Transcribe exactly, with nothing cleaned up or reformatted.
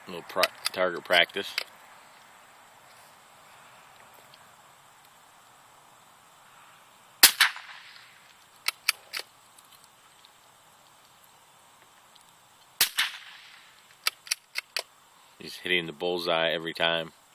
A little pra target practice. He's hitting the bullseye every time.